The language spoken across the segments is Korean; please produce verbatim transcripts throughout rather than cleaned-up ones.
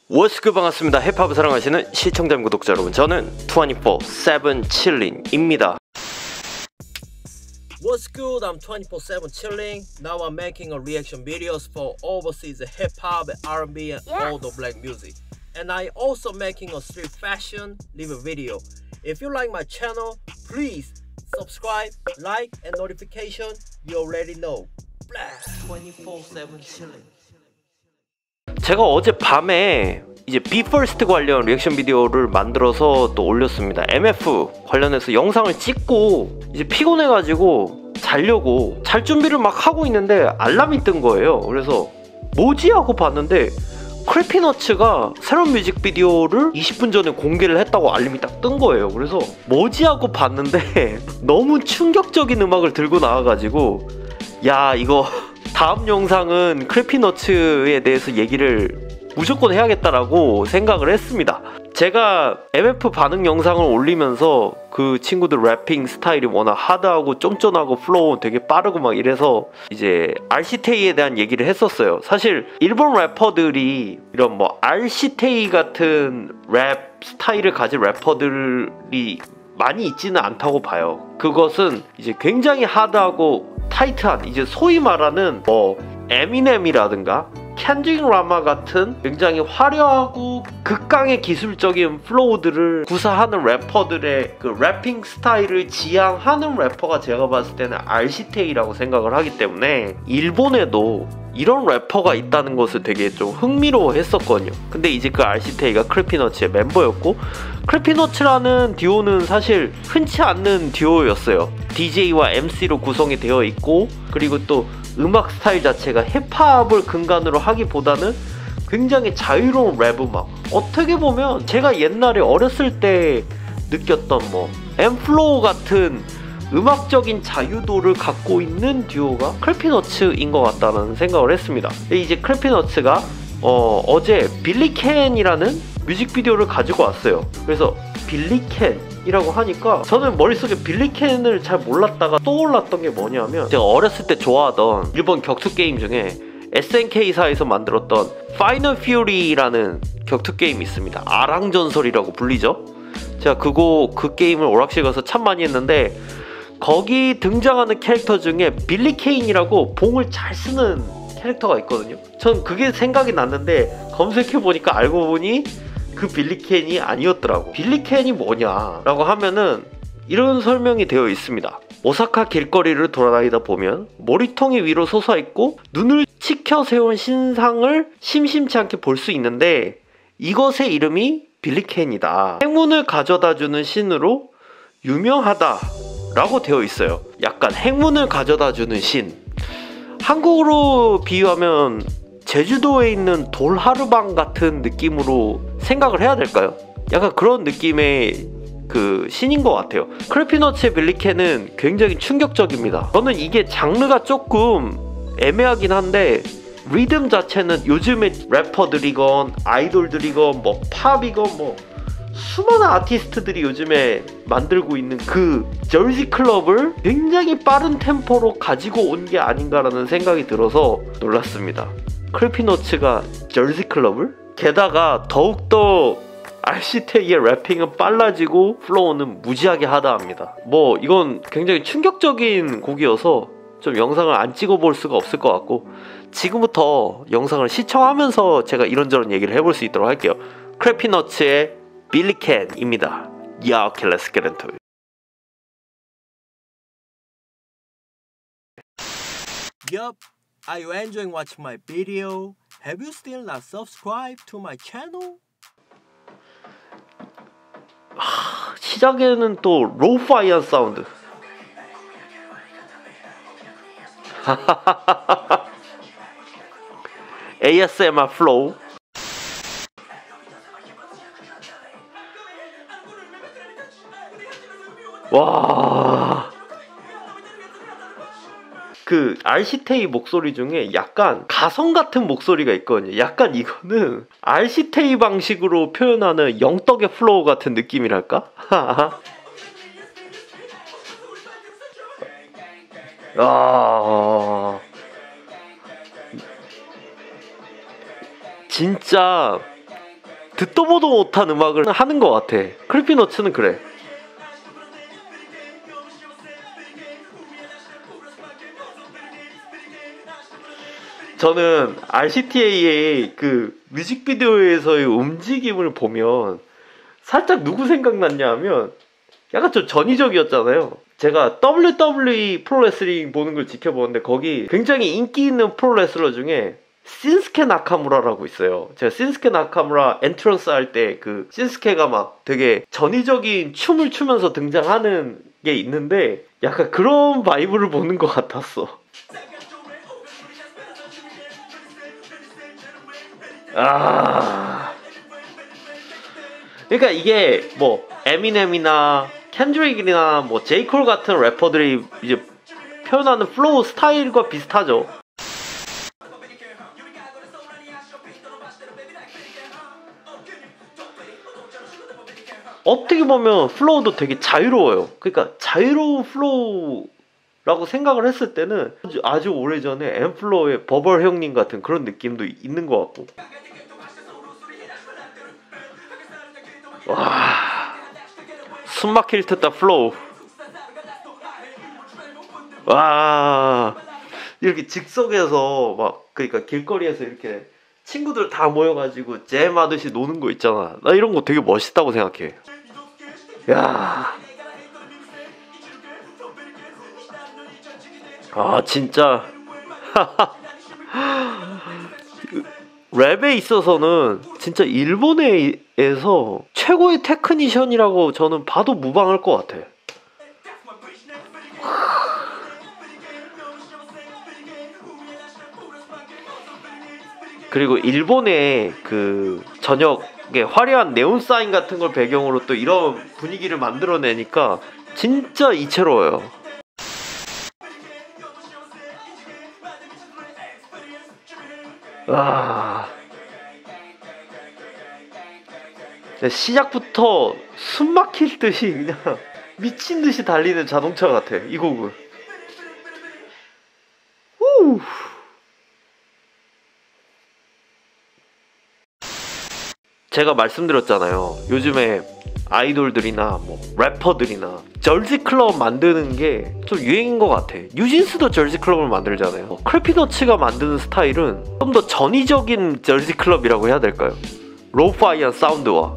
What's good, 반갑습니다. 힙합을 사랑하시는 시청자 구독자 여러분, 저는 이십사 세븐 칠링입니다. What's good? I'm twenty-four seven chilling. Now I'm making a reaction videos for overseas hip hop, R and B, and Yes. all the black music. And I also making a street fashion live video. If you like my channel, please subscribe, like, and notification. You already know. Blast twenty-four seven chilling. 제가 어제 밤에 이제 비퍼스트 관련 리액션 비디오를 만들어서 또 올렸습니다. 엠에프 관련해서 영상을 찍고 이제 피곤해가지고 자려고 잘 준비를 막 하고 있는데 알람이 뜬 거예요. 그래서 뭐지? 하고 봤는데 크래피너츠가 새로운 뮤직비디오를 이십 분 전에 공개를 했다고 알림이 딱 뜬 거예요. 그래서 뭐지? 하고 봤는데 너무 충격적인 음악을 들고 나와가지고 야, 이거 다음 영상은 크래피너츠에 대해서 얘기를 무조건 해야겠다라고 생각을 했습니다. 제가 엠에프 반응 영상을 올리면서 그 친구들 래핑 스타일이 워낙 하드하고 쫀쫀하고 플로우 되게 빠르고 막 이래서 이제 알씨테이에 대한 얘기를 했었어요. 사실 일본 래퍼들이 이런 뭐 알씨테이 같은 랩 스타일을 가진 래퍼들이 많이 있지는 않다고 봐요. 그것은 이제 굉장히 하드하고 타이트한, 이제 소위 말하는 뭐 에미넴이라든가 켄드릭 라마 같은 굉장히 화려하고 극강의 기술적인 플로우들을 구사하는 래퍼들의 그 래핑 스타일을 지향하는 래퍼가 제가 봤을 때는 알씨테이라고 생각을 하기 때문에 일본에도 이런 래퍼가 있다는 것을 되게 좀 흥미로워했었거든요. 근데 이제 그 알씨테이가 크래피너츠의 멤버였고, 크래피너츠라는 듀오는 사실 흔치 않는 듀오였어요. 디제이와 엠씨로 구성이 되어 있고, 그리고 또 음악 스타일 자체가 힙합을 근간으로 하기보다는 굉장히 자유로운 랩 음악, 어떻게 보면 제가 옛날에 어렸을 때 느꼈던 뭐 엠플로우 같은 음악적인 자유도를 갖고 있는 듀오가 크래피너츠인 것 같다는 생각을 했습니다. 이제 크래피너츠가 어, 어제 빌리캔이라는 뮤직비디오를 가지고 왔어요. 그래서 빌리캔이라고 하니까 저는 머릿속에 빌리캔을 잘 몰랐다가 떠올랐던 게 뭐냐면, 제가 어렸을 때 좋아하던 일본 격투 게임 중에 에스엔케이사에서 만들었던 파이널 퓨리라는 격투 게임이 있습니다. 아랑전설이라고 불리죠. 제가 그거 그 게임을 오락실 가서 참 많이 했는데, 거기 등장하는 캐릭터 중에 빌리 케인이라고 봉을 잘 쓰는 캐릭터가 있거든요. 전 그게 생각이 났는데 검색해보니까 알고 보니 그 빌리 캔이 아니었더라고. 빌리 캔이 뭐냐 라고 하면은 이런 설명이 되어 있습니다. 오사카 길거리를 돌아다니다 보면 머리통이 위로 솟아있고 눈을 치켜 세운 신상을 심심치 않게 볼 수 있는데, 이것의 이름이 빌리 캔이다. 행운을 가져다주는 신으로 유명하다 라고 되어 있어요. 약간 행운을 가져다주는 신, 한국으로 비유하면 제주도에 있는 돌하루방 같은 느낌으로 생각을 해야 될까요? 약간 그런 느낌의 그 신인 것 같아요. 크래피너츠의 빌리캔은 굉장히 충격적입니다. 저는 이게 장르가 조금 애매하긴 한데, 리듬 자체는 요즘의 래퍼들이건 아이돌들이건 뭐 팝이건 뭐 수많은 아티스트들이 요즘에 만들고 있는 그 저지 클럽을 굉장히 빠른 템포로 가지고 온 게 아닌가라는 생각이 들어서 놀랐습니다. 크래피너츠가 저지 클럽을? 게다가 더욱더 알씨테이의 래핑은 빨라지고 플로우는 무지하게 하다합니다. 뭐 이건 굉장히 충격적인 곡이어서 좀 영상을 안 찍어볼 수가 없을 것 같고, 지금부터 영상을 시청하면서 제가 이런저런 얘기를 해볼 수 있도록 할게요. 크래피너츠의 빌리캔입니다. Yeah, okay, let's get into it. Yup, are you enjoying watching my video? Have you still not subscribed to my channel? 하, 시작에는 또 로우파이한 사운드. 에이에스엠알 플로우. 와, 그 알씨테이 목소리 중에 약간 가성 같은 목소리가 있거든요. 약간 이거는 알씨테이 방식으로 표현하는 영떡의 플로우 같은 느낌이랄까? 아, 진짜 듣도 보도 못한 음악을 하는 것 같아. 크리피너츠는 그래. 저는 알씨티에이의 그 뮤직비디오에서의 움직임을 보면 살짝 누구 생각났냐 하면 약간 좀 전위적이었잖아요. 제가 더블유더블유이 프로레슬링 보는 걸 지켜보는데 거기 굉장히 인기 있는 프로레슬러 중에 신스케 나카무라라고 있어요. 제가 신스케 나카무라 엔트런스 할 때 그 신스케가 막 되게 전위적인 춤을 추면서 등장하는 게 있는데 약간 그런 바이브를 보는 것 같았어. 아, 그러니까 이게 뭐 에미넴이나 켄드릭이나 뭐 제이콜 같은 래퍼들이 이제 표현하는 플로우 스타일과 비슷하죠. 어떻게 보면 플로우도 되게 자유로워요. 그러니까 자유로운 플로우라고 생각을 했을 때는 아주 오래전에 엠플로우의 버벌 형님 같은 그런 느낌도 있는 것 같고. 와, 숨막힐 듯한 플로우. 와, 이렇게 즉석에서 막 그러니까 길거리에서 이렇게 친구들 다 모여가지고 잼하듯이 노는 거 있잖아. 나 이런 거 되게 멋있다고 생각해. 야, 아 진짜 랩에 있어서는 진짜 일본에서 최고의 테크니션이라고 저는 봐도 무방할 것 같아. 그리고 일본의 그 저녁에 화려한 네온 사인 같은 걸 배경으로 또 이런 분위기를 만들어내니까 진짜 이채로워요. 와, 시작부터 숨 막힐 듯이 그냥 미친 듯이 달리는 자동차 같아 이 곡은. 후. 제가 말씀드렸잖아요. 요즘에 아이돌들이나 뭐 래퍼들이나 절지클럽 만드는 게 좀 유행인 것 같아. 뉴진스도 절지클럽을 만들잖아요. 크리피너츠가 만드는 스타일은 좀 더 전위적인 절지클럽이라고 해야 될까요? 로우파이한 사운드와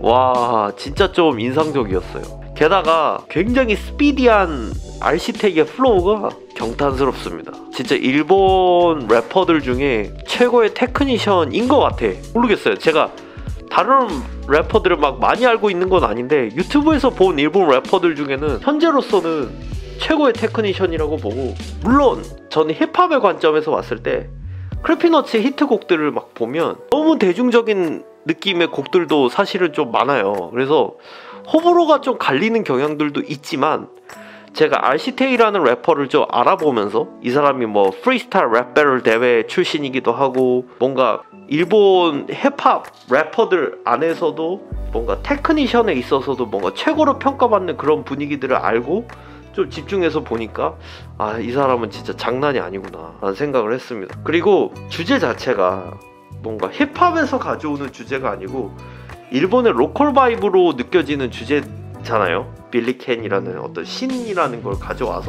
와 진짜 좀 인상적이었어요. 게다가 굉장히 스피디한 알씨티에이의 플로우가 경탄스럽습니다. 진짜 일본 래퍼들 중에 최고의 테크니션인 것 같아. 모르겠어요. 제가 다른 래퍼들을 막 많이 알고 있는 건 아닌데 유튜브에서 본 일본 래퍼들 중에는 현재로서는 최고의 테크니션이라고 보고, 물론 저는 힙합의 관점에서 봤을 때 크리피너츠의 히트곡들을 막 보면 너무 대중적인 느낌의 곡들도 사실은 좀 많아요. 그래서 호불호가 좀 갈리는 경향들도 있지만 제가 알씨티에이라는 래퍼를 좀 알아보면서 이 사람이 뭐 프리스타일 랩 배틀 대회 출신이기도 하고 뭔가 일본 힙합 래퍼들 안에서도 뭔가 테크니션에 있어서도 뭔가 최고로 평가받는 그런 분위기들을 알고 좀 집중해서 보니까 아, 이 사람은 진짜 장난이 아니구나 라는 생각을 했습니다. 그리고 주제 자체가 뭔가 힙합에서 가져오는 주제가 아니고 일본의 로컬 바이브로 느껴지는 주제잖아요. 빌리 켄이라는 어떤 신이라는 걸 가져와서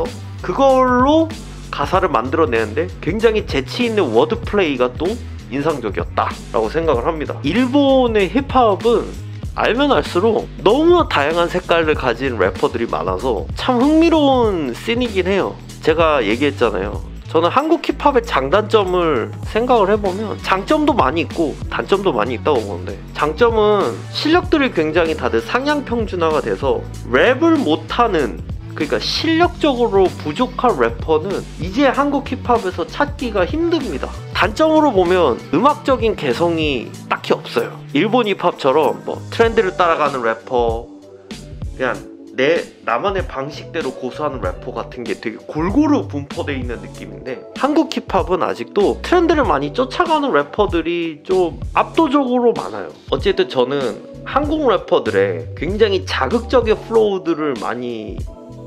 그걸로 가사를 만들어내는데 굉장히 재치있는 워드 플레이가 또 인상적이었다 라고 생각을 합니다. 일본의 힙합은 알면 알수록 너무 다양한 색깔을 가진 래퍼들이 많아서 참 흥미로운 씬이긴 해요. 제가 얘기했잖아요. 저는 한국 힙합의 장단점을 생각을 해보면 장점도 많이 있고 단점도 많이 있다고 보는데, 장점은 실력들이 굉장히 다들 상향평준화가 돼서 랩을 못하는, 그러니까 실력적으로 부족한 래퍼는 이제 한국 힙합에서 찾기가 힘듭니다. 단점으로 보면 음악적인 개성이 딱히 없어요. 일본 힙합처럼 뭐 트렌드를 따라가는 래퍼, 그냥 내 나만의 방식대로 고수하는 래퍼 같은 게 되게 골고루 분포되어 있는 느낌인데, 한국 힙합은 아직도 트렌드를 많이 쫓아가는 래퍼들이 좀 압도적으로 많아요. 어쨌든 저는 한국 래퍼들의 굉장히 자극적인 플로우들을 많이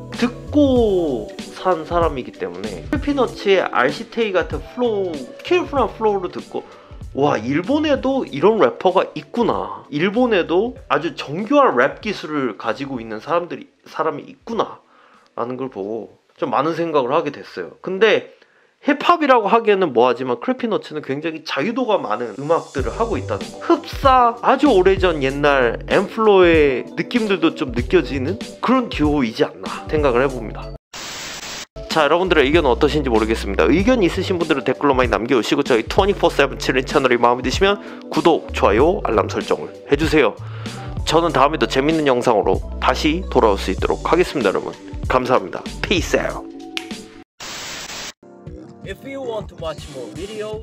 듣고 산 사람이기 때문에 크리피너츠의 알씨티에이 같은 플로우, 스킬풀한 플로우를 듣고 와, 일본에도 이런 래퍼가 있구나, 일본에도 아주 정교한 랩 기술을 가지고 있는 사람들이 사람이 있구나 라는 걸 보고 좀 많은 생각을 하게 됐어요. 근데 힙합이라고 하기에는 뭐하지만 크리피너츠는 굉장히 자유도가 많은 음악들을 하고 있다는 거. 흡사 아주 오래전 옛날 엠플로의 느낌들도 좀 느껴지는 그런 듀오이지 않나 생각을 해봅니다. 자, 여러분들의 의견은 어떠신지 모르겠습니다. 의견 있으신 분들은 댓글로 많이 남겨주시고 저희 이십사 세븐 칠인 채널이 마음에 드시면 구독, 좋아요, 알람 설정을 해주세요. 저는 다음에도 재밌는 영상으로 다시 돌아올 수 있도록 하겠습니다. 여러분 감사합니다. Peace out. If you want to watch more videos,